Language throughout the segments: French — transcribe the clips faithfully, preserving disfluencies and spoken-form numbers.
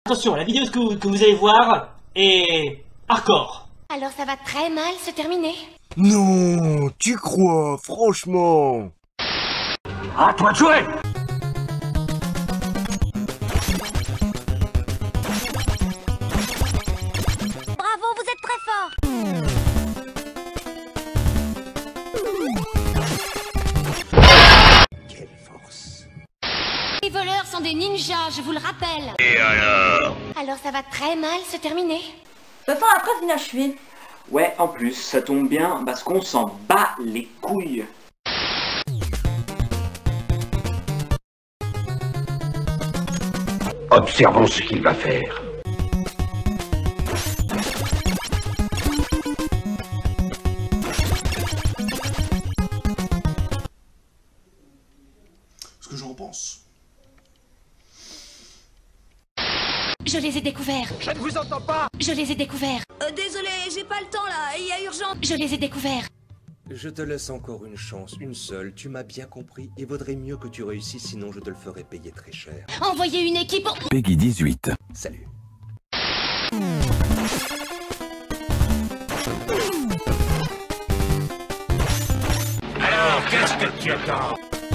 Attention, la vidéo que vous, que vous allez voir est hardcore. Alors ça va très mal se terminer. Non, tu crois, franchement. À toi de jouer. Bravo, vous êtes très fort. Quelle force. Les voleurs sont des ninjas, je vous le rappelle. Et alors? Alors ça va très mal se terminer. J'attends la preuve inachevée. Ouais, en plus, ça tombe bien parce qu'on s'en bat les couilles. Observons ce qu'il va faire. Ce que j'en pense. Je les ai découverts. Je ne vous entends pas. Je les ai découverts. Euh, désolé, j'ai pas le temps là, il y a urgence. Je les ai découverts. Je te laisse encore une chance, une seule, tu m'as bien compris, et vaudrait mieux que tu réussisses, sinon je te le ferai payer très cher. Envoyez une équipe. Peggy dix-huit. Salut. Alors, qu'est-ce que tu attends?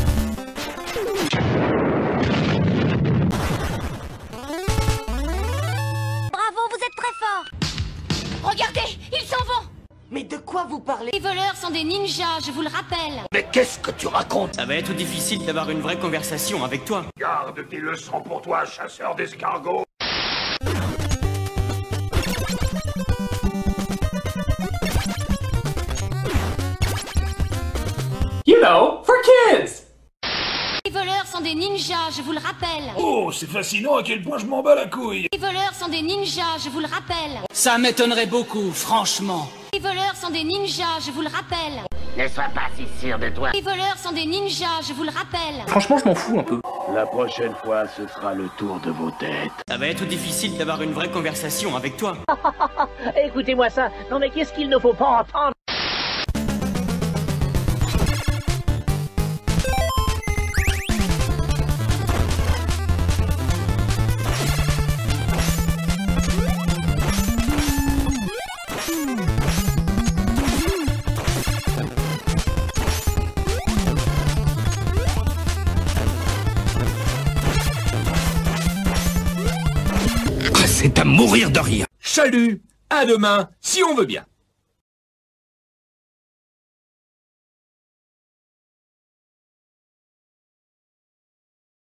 Bravo, vous êtes très fort. Regardez, ils s'en vont. Mais de quoi vous parlez? Les voleurs sont des ninjas, je vous le rappelle. Mais qu'est-ce que tu racontes? Ça va être difficile d'avoir une vraie conversation avec toi. Garde tes leçons pour toi, chasseur d'escargots. You know, for kids. Les voleurs sont des ninjas, je vous le rappelle. Oh, c'est fascinant à quel point je m'en bats la couille. Les voleurs sont des ninjas, je vous le rappelle. Ça m'étonnerait beaucoup, franchement. Les voleurs sont des ninjas, je vous le rappelle. Ne sois pas si sûr de toi. Les voleurs sont des ninjas, je vous le rappelle. Franchement, je m'en fous un peu. La prochaine fois, ce sera le tour de vos têtes. Ça va être difficile d'avoir une vraie conversation avec toi. Écoutez-moi ça. Non mais qu'est-ce qu'il ne faut pas entendre? C'est à mourir de rire. Chalut, à demain, si on veut bien.